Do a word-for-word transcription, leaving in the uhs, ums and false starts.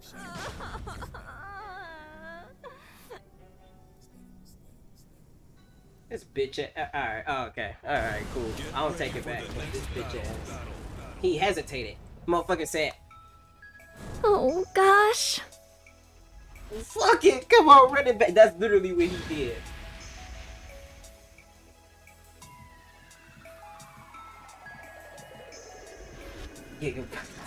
This bitch ass. Uh, Alright, oh, okay. Alright, cool. I don't take it back. But this bitch ass. He hesitated. Motherfucker said, Oh gosh. fuck it, come on, run it back. That's literally what he did. Yeah,